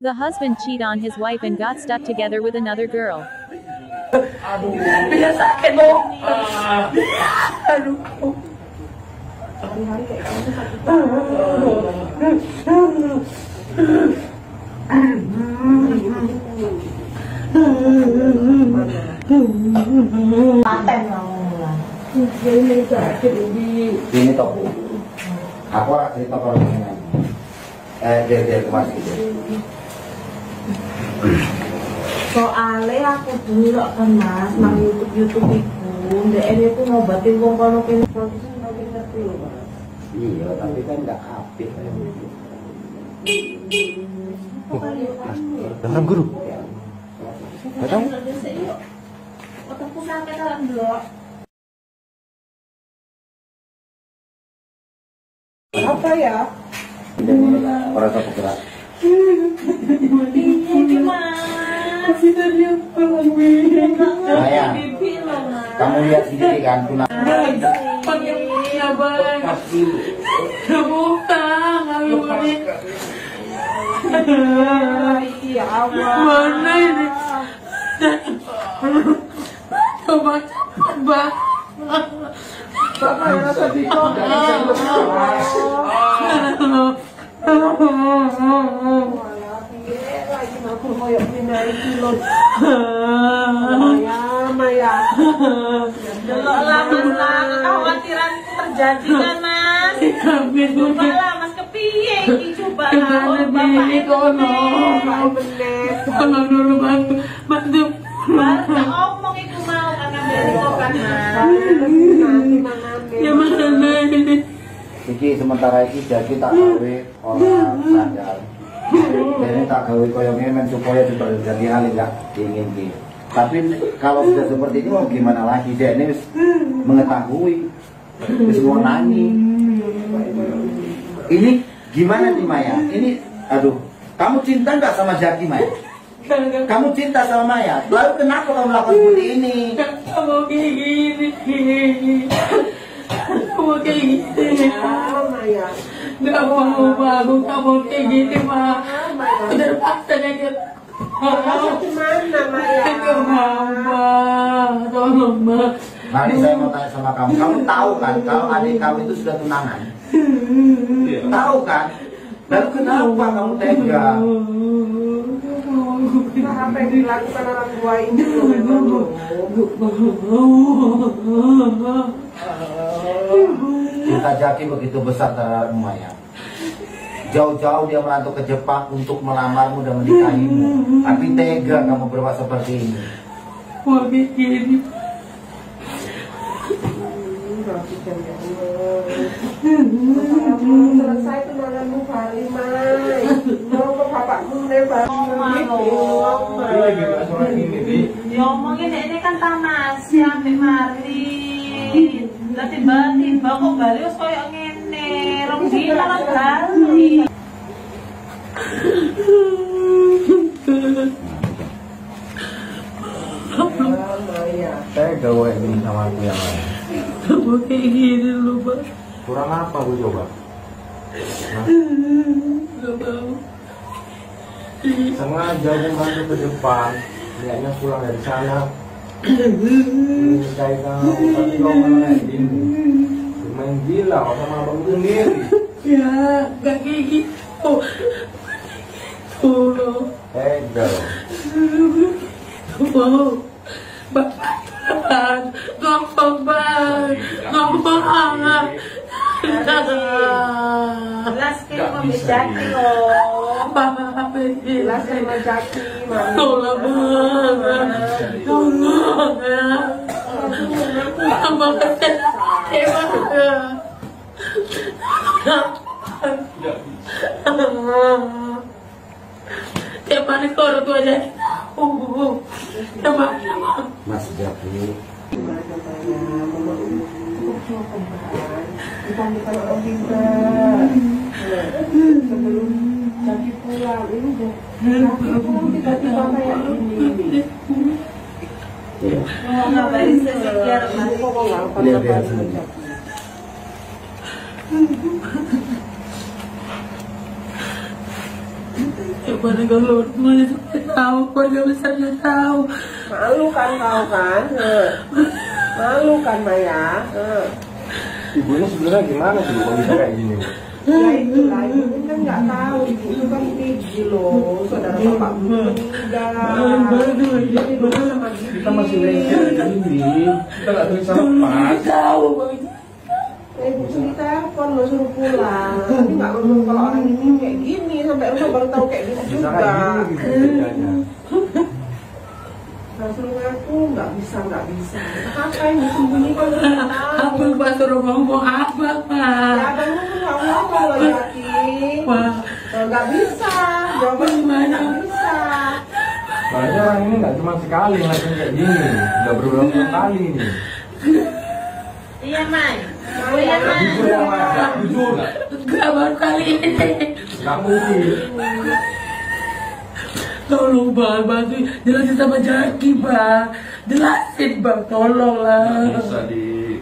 The husband cheat on his wife and got stuck together with another girl. Biar sakit loh. Aduh. Paten mau. Ini toh. Aku ora cerita kalau ini. Dia kemas gitu. Soalnya aku dulu kan mas, nang YouTube itu, ini tuh ngobatin wong kono kene ngerti loh mas. Iya, tapi kan nggak apik. Dalam guru. Datang. Otakku sakit dalam dulu. Apa ya? Orang tak bergerak. Ini mas. Sayang, kamu lihat sendiri kan tuna. Mana ini? Coba cepat, Bapak rasa dikot. Lagi aku koyok pindah kilo. Maya. Delok lah mas, kekhawatiran terjadi kan mas. Coba lah mas, kepiye iki coba lah bapak itu tolong dulu bantu. baru ngomong itu mau karena beli obat mas. Ya mana ini? Iki sementara iki jadi tak gawe orang sadar. Jadi tak gawe koyong men supaya tidak terjadi hal yang ingin gitu. Tapi kalau sudah seperti ini mau gimana lagi? Dia ini mengetahui, semua nani. Ini gimana nih Maya? Ini, aduh, kamu cinta nggak sama Jaki Maya? Kamu cinta sama Maya? Lalu kenapa kamu melakukan seperti ini? Kamu kayak gini. Kamu kayak gini. Maya. Gak mau bangun, kamu kayak gini mah. Udah paksa kayak Gimana Maya? Mama, tolong ma. Nanti saya mau tanya sama kamu. Kamu tahu kan kalau adik kamu itu sudah tunangan? Tahu kan? Lalu kenapa kamu tega? Apa yang dilakukan orang tua ini? Cinta Jaki begitu besar terhadap Maya. Jauh-jauh dia merantau ke Jepang untuk melamarmu dan menikahimu. Tapi tega kamu berbuat seperti ini. Mau begini. Selesai tunanganmu kali Mai. Mau ke bapakmu lebar. Ya omongin ini kan tamas ya Mbak Mari. Lah tiba-tiba kok bali wis koyo ngene. Rong dina lah bali. Saya gawe ini sama aku yang lain. Kamu kayak gini loh Pak. Kurang apa Bu coba? Gak mau. Sengaja aku bantu ke depan, lihatnya pulang dari sana. Menikahi kamu, tapi kau malah kayak gini. Main gila kau sama abang sendiri. Ya, gak kayak gitu. Tuh, Tega. tuh. Bapak Tuhan, ngomong banget, ngomong banget. Jelas kayak membedaki loh. Bapak ini. Jelas sama Jaki Mami. Tolong banget, tolong ya. Tambah kecewa banget. Tiap hari orang tua jadi tahu. Tiap hari. Mas Jaki. Bukan orang pintar. Sebelum Jaki pulang ini udah tiba-tiba kayak ini. Iya. Ngabarin sesekian mas. Lihat sini. Mana kalau mana tahu, keluarga besarnya tahu. Malu kan kau kan? Malu kan Maya? Ibunya sebenarnya gimana sih kalau bisa kayak gini? Ya itulah, ibu kan nggak tahu, ibu itu kan tinggi loh, saudara bapak meninggal. Kita masih lengket ini, kita nggak bisa lepas. Tahu. Ibu sendiri telepon lo suruh pulang, tapi nggak ngomong kalau orang ini kayak gini, sampai rumah baru tahu kayak gitu Bisa juga. kayak gini gitu bedanya. Nah, suruh ngaku nggak bisa. Apa yang disembunyikan lo nggak tahu? Apa Pak suruh ngomong apa Ya Pak? abang lu nggak ngomong loh Jaki. Pak, Nggak bisa, jawaban Gimana? nggak bisa. Soalnya orang ini nggak cuma sekali ngelakuin kayak gini, udah berulang-ulang kali nih. Iya, Mai. Oh iya, Mai. Jujur ya, Mas. Jujur. enggak baru kali ini. Nggak mungkin. Tolong Bang, bantu jelasin sama Jaki Bang. Jelasin Bang, tolonglah. Bisa di.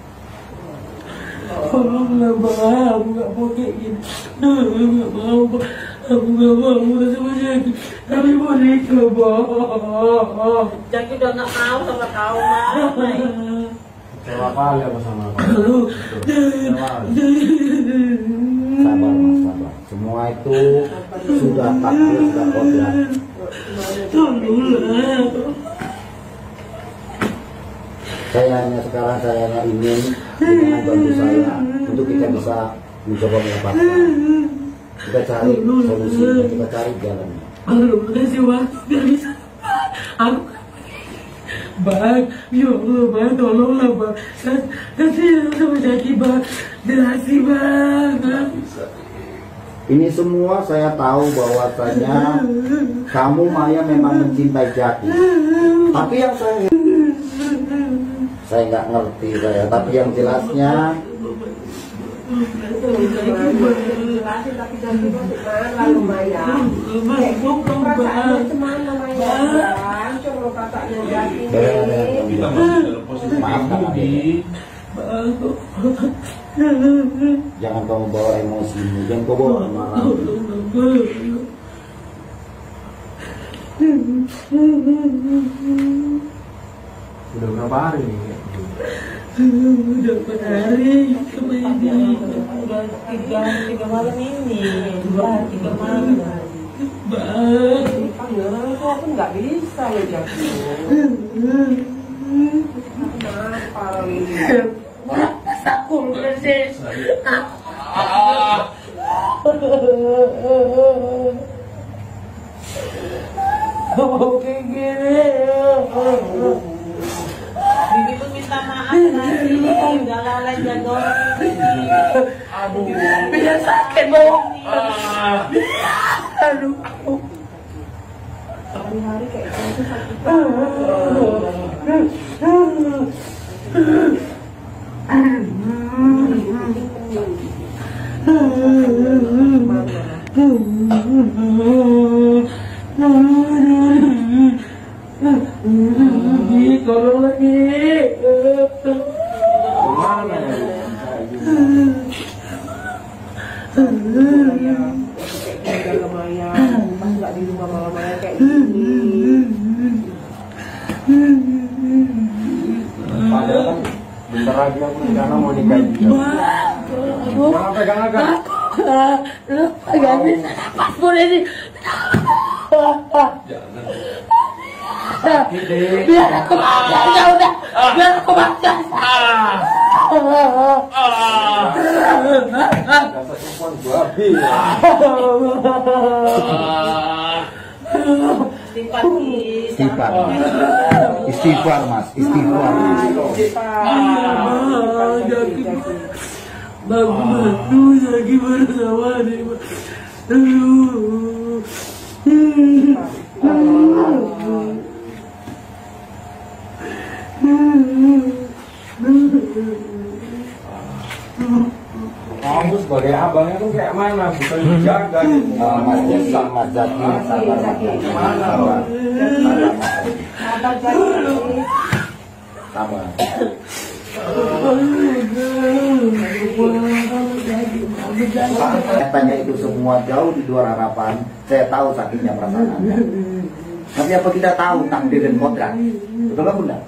Tolonglah Bang, aku gak mau kayak gini. Aku gak mau Bang. Aku gak mau sama Jaki. Tapi mau nikah Bang. Jaki udah nggak mau sama kau, Mai. Kecewa kali apa sama kamu? Aduh. Kecewa kali. Sabar mas, sabar. Semua itu sudah takdir, sudah kodrat. Tolonglah. Saya hanya ingin dengan bantu saya untuk kita bisa mencoba mendapatkan. Kita cari solusinya, kita cari jalannya. Aduh, kasih waktu biar bisa. Aku Bang, ya Allah Bang, tolonglah Bang. Kasih sama Jaki Bang. Jelasin Bang. Ini semua saya tahu bahwasanya kamu Maya memang mencintai Jaki. Tapi yang saya nggak ngerti saya. Tapi yang jelasnya Jelasin tapi Jaki masuk mana lo Maya? Kayak gitu perasaannya cemana Maya? Hancur lo kakaknya Jaki ini. Kita masih dalam posisi Maafkan di. jangan kamu bawa emosi, jangan kau bawa amarah. Udah berapa hari nih? Udah berhari kemarin. Udah tiga malam ini. Tiga malam. Bang. Panggil orang tua pun nggak bisa lo Jaki. Kenapa lo ini? Aku bersih. Mau kayak gini. Bibi tuh minta maaf nanti. Udah lalai jaga orang ini. Aduh. Biar sakit Bang. Aduh. Hari-hari kayak gitu sakit. Tolong lagi. Gimana ya? Kayak jaga Maya, pas nggak di rumah malam Maya kayak gini. Padahal kan bentar lagi aku rencana mau nikah juga. Jangan pegang agak. Gak bisa napas pun ini. Biar aku makan, udah. Biar aku makan. Dasar perempuan babi. Istighfar mas, istighfar. Bagus lagi bersama nih. Kamu sebagai abangnya tuh kayak mana? Bukan dijaga gitu. Mas Jaki, Mas Jaki, sabar, sabar, Sabar Jaki. sabar. Katanya itu semua jauh di luar harapan. Saya tahu sakitnya perasaan Anda. Tapi apa kita tahu takdir dan kodrat? Betul nggak Bunda?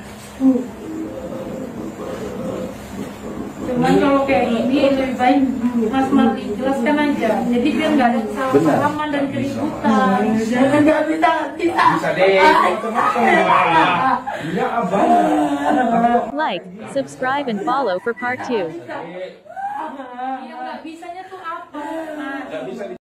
Cuman kalau kayak gini lebih baik Mas Mardi jelaskan aja. Jadi biar nggak ada kesalahpahaman dan keributan. Jangan nggak bisa. Bisa deh. Iya abang. Like, subscribe and follow for part 2. Iya nggak bisanya tuh apa?